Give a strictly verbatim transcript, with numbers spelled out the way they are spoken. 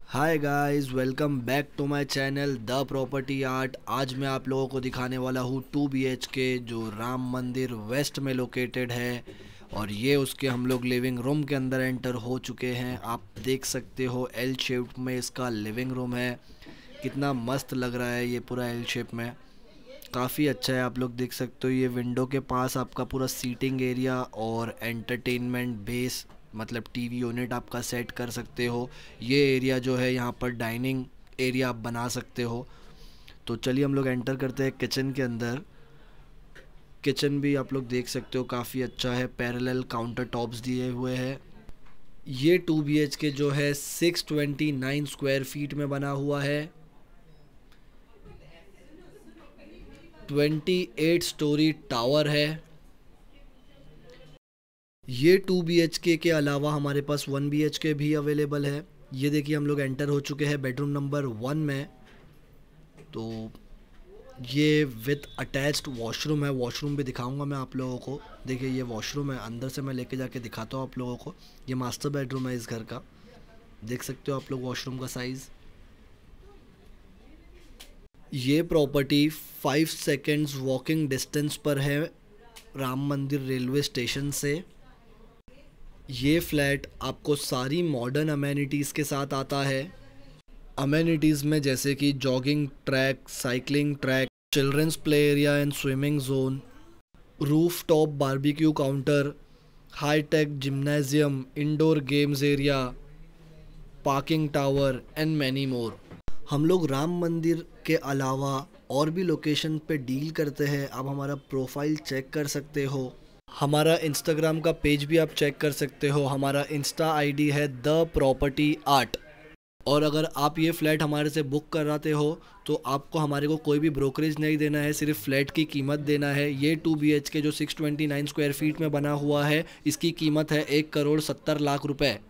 Hi guys, welcome back to my channel the property art. आज मैं आप लोगों को दिखाने वाला हूँ टू बी एच के जो राम मंदिर वेस्ट में लोकेटेड है। और ये उसके हम लोग लिविंग रूम के अंदर एंटर हो चुके हैं। आप देख सकते हो एल शेप में इसका लिविंग रूम है। कितना मस्त लग रहा है ये पूरा एल शेप में, काफ़ी अच्छा है। आप लोग देख सकते हो ये विंडो के पास आपका पूरा सीटिंग एरिया और एंटरटेनमेंट बेस मतलब टीवी यूनिट आपका सेट कर सकते हो। ये एरिया जो है यहाँ पर डाइनिंग एरिया आप बना सकते हो। तो चलिए हम लोग एंटर करते हैं किचन के अंदर। किचन भी आप लोग देख सकते हो काफ़ी अच्छा है, पैरेलल काउंटर टॉप्स दिए हुए हैं। ये टू बी एच के जो है six twenty nine square feet में बना हुआ है। ट्वेंटी एट स्टोरी टावर है। ये टू बी एच के के अलावा हमारे पास वन बी एच के भी अवेलेबल है। ये देखिए हम लोग एंटर हो चुके हैं बेडरूम नंबर वन में। तो ये विथ अटैच्ड वॉशरूम है। वॉशरूम भी दिखाऊंगा मैं आप लोगों को। देखिए ये वॉशरूम है, अंदर से मैं लेके जाके दिखाता हूँ आप लोगों को। ये मास्टर बेडरूम है इस घर का। देख सकते हो आप लोग वॉशरूम का साइज़। ये property five seconds walking distance पर है राम मंदिर रेलवे स्टेशन से। ये फ्लैट आपको सारी मॉडर्न अमेनिटीज़ के साथ आता है। अमेनिटीज़ में जैसे कि jogging track, cycling track, children's play area and swimming zone, roof top barbecue counter, high tech gymnasium, indoor games area, parking tower and many more. हम लोग राम मंदिर के अलावा और भी लोकेशन पे डील करते हैं। आप हमारा प्रोफाइल चेक कर सकते हो। हमारा इंस्टाग्राम का पेज भी आप चेक कर सकते हो। हमारा इंस्टा आईडी है द प्रॉपर्टी आर्ट। और अगर आप ये फ्लैट हमारे से बुक कराते हो तो आपको हमारे को कोई भी ब्रोकरेज नहीं देना है, सिर्फ फ्लैट की कीमत देना है। ये टू बी एच के जो six twenty nine square feet में बना हुआ है, इसकी कीमत है एक करोड़ सत्तर लाख रुपए।